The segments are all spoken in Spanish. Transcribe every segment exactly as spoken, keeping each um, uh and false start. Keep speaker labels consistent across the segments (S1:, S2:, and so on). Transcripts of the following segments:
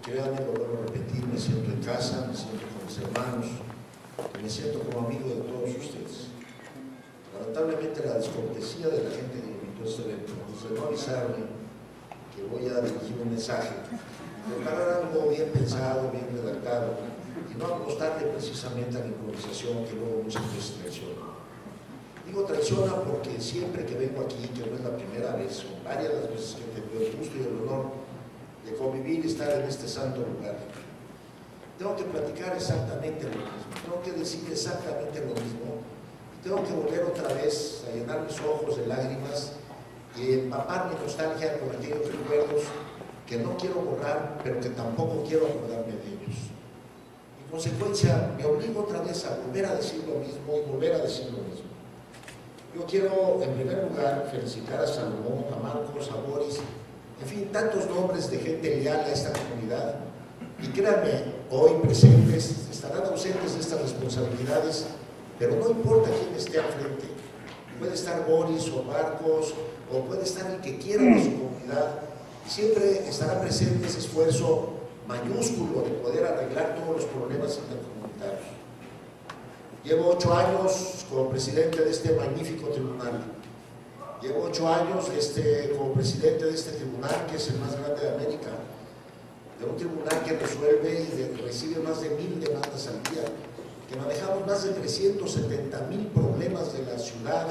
S1: créanme, lo vuelvo a repetir, me siento en casa, me siento con mis hermanos, me siento como amigo de todos ustedes. Lamentablemente la descortesía de la gente que invitó a este evento, de no avisarme que voy a dirigir un mensaje, preparar algo bien pensado, bien redactado, y no apostarle precisamente a la improvisación que luego muchas veces traiciona. Digo traiciona porque siempre que vengo aquí, que no es la primera vez, o varias las veces que he tenido el gusto y el honor de convivir y estar en este santo lugar, tengo que platicar exactamente lo mismo, tengo que decir exactamente lo mismo, y tengo que volver otra vez a llenar mis ojos de lágrimas y empapar mi nostalgia con aquellos recuerdos que no quiero borrar, pero que tampoco quiero acordarme de ellos. En consecuencia, me obligo otra vez a volver a decir lo mismo y volver a decir lo mismo. Yo quiero, en primer lugar, felicitar a Salomón, a Marcos, a Boris, en fin, tantos nombres de gente leal a esta comunidad. Y créanme, hoy presentes, estarán ausentes de estas responsabilidades, pero no importa quién esté al frente. Puede estar Boris o Marcos, o puede estar el que quiera de su comunidad. Siempre estará presente ese esfuerzo mayúsculo de poder arreglar todos los problemas intercomunitarios. Llevo ocho años como presidente de este magnífico tribunal. Llevo ocho años este, como presidente de este tribunal, que es el más grande de América. De un tribunal que resuelve y de, recibe más de mil demandas al día, que manejamos más de trescientos setenta mil problemas de la ciudad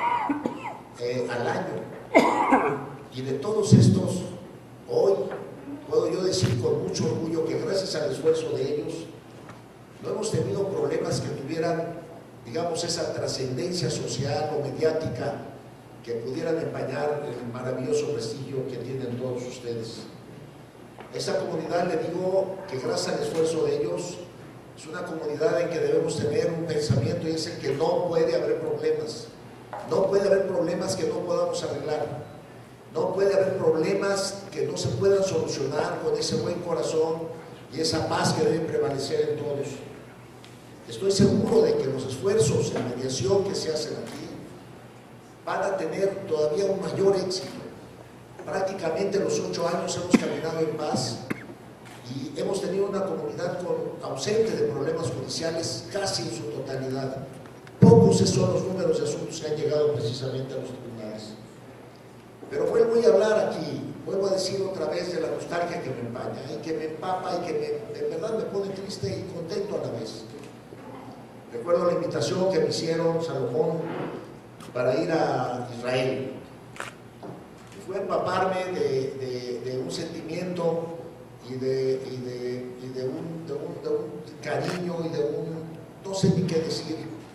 S1: eh, al año. Y de todos estos, hoy puedo yo decir con mucho orgullo que gracias al esfuerzo de ellos, no hemos tenido problemas que tuvieran, digamos, esa trascendencia social o mediática que pudieran empañar el maravilloso prestigio que tienen todos ustedes. Esa comunidad, le digo que gracias al esfuerzo de ellos, es una comunidad en que debemos tener un pensamiento, y es el que no puede haber problemas. No puede haber problemas que no podamos arreglar. No puede haber problemas que no se puedan solucionar con ese buen corazón y esa paz que debe prevalecer en todos. Estoy seguro de que los esfuerzos en mediación que se hacen aquí van a tener todavía un mayor éxito. Prácticamente los ocho años hemos caminado en paz y hemos tenido una comunidad con, ausente de problemas judiciales casi en su totalidad. Pocos son los números de asuntos que han llegado precisamente a los tribunales. Pero vuelvo a hablar aquí, vuelvo a decir otra vez de la nostalgia que me empaña y que me empapa y que me, de verdad me pone triste y contento a la vez. Recuerdo la invitación que me hicieron Salomón para ir a Israel. Fue empaparme de, de, de un sentimiento y, de, y, de, y de, un, de, un, de un cariño y de un, no sé ni qué decir,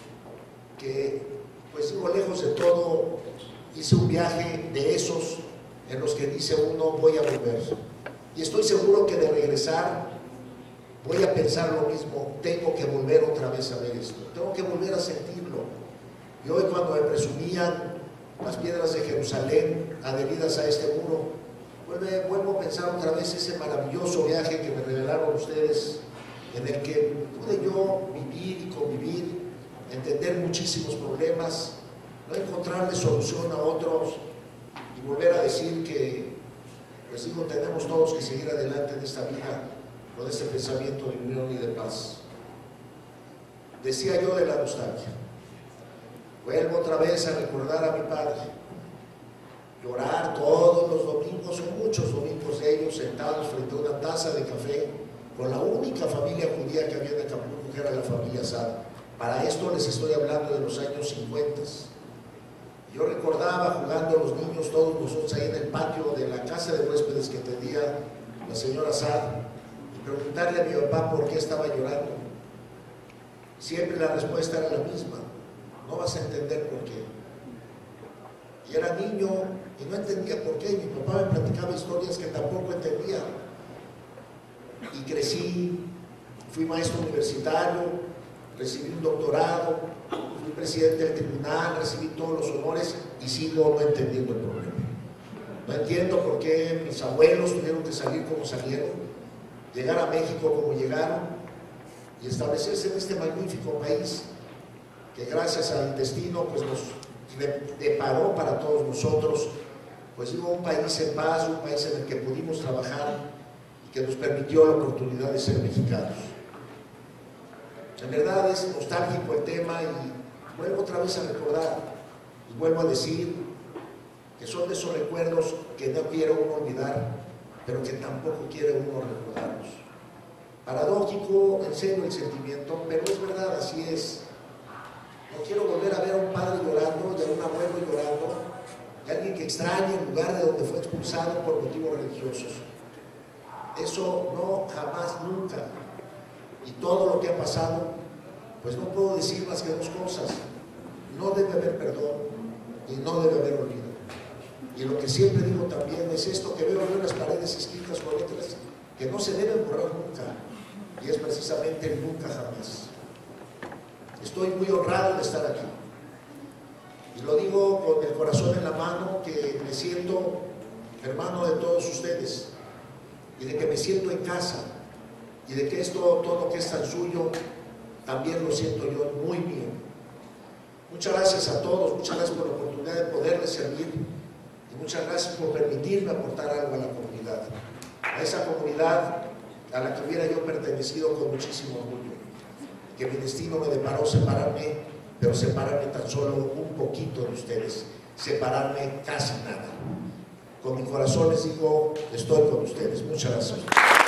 S1: que pues digo, lejos de todo, hice un viaje de esos en los que dice uno, voy a volver. Y estoy seguro que de regresar voy a pensar lo mismo, tengo que volver otra vez a ver esto, tengo que volver a sentirlo. Y hoy cuando me presumían las piedras de Jerusalén adheridas a este muro, vuelve, vuelvo a pensar otra vez ese maravilloso viaje que me regalaron ustedes, en el que pude yo vivir y convivir, entender muchísimos problemas, no encontrarle solución a otros y volver a decir que, pues digo, tenemos todos que seguir adelante en esta vida con este pensamiento de unión y de paz. Decía yo de la nostalgia. Vuelvo otra vez a recordar a mi padre, llorar todos los domingos, o muchos domingos de ellos, sentados frente a una taza de café, con la única familia judía que había en Acapulco, que era la familia Sad. Para esto les estoy hablando de los años cincuenta. Yo recordaba jugando los niños, todos nosotros ahí en el patio de la casa de huéspedes que tenía la señora Sad, y preguntarle a mi papá por qué estaba llorando. Siempre la respuesta era la misma: no vas a entender por qué. Y era niño y no entendía por qué. Mi papá me platicaba historias que tampoco entendía. Y crecí, fui maestro universitario, recibí un doctorado, fui presidente del tribunal, recibí todos los honores y sigo no entendiendo el problema. No entiendo por qué mis abuelos tuvieron que salir como salieron, llegar a México como llegaron y establecerse en este magnífico país que gracias al destino pues nos deparó para todos nosotros, pues digo, un país en paz, un país en el que pudimos trabajar y que nos permitió la oportunidad de ser mexicanos. En verdad es nostálgico el tema y vuelvo otra vez a recordar y vuelvo a decir que son de esos recuerdos que no quiero uno olvidar, pero que tampoco quiere uno recordarlos. Paradójico, en serio el sentimiento, pero es verdad, así es. No quiero volver a ver a un padre llorando y a un abuelo llorando, y a alguien que extrañe el lugar de donde fue expulsado por motivos religiosos. Eso no, jamás, nunca. Y todo lo que ha pasado, pues no puedo decir más que dos cosas. No debe haber perdón y no debe haber olvido. Y lo que siempre digo también es esto que veo en las paredes escritas con letras que no se deben borrar nunca. Y es precisamente el nunca jamás. Estoy muy honrado de estar aquí. Y lo digo con el corazón en la mano, que me siento hermano de todos ustedes. Y de que me siento en casa. Y de que esto, todo lo que es tan suyo, también lo siento yo muy mío. Muchas gracias a todos, muchas gracias por la oportunidad de poderles servir y muchas gracias por permitirme aportar algo a la comunidad, a esa comunidad a la que hubiera yo pertenecido con muchísimo orgullo, que mi destino me deparó separarme, pero separarme tan solo un poquito de ustedes, separarme casi nada. Con mi corazón les digo, estoy con ustedes. Muchas gracias.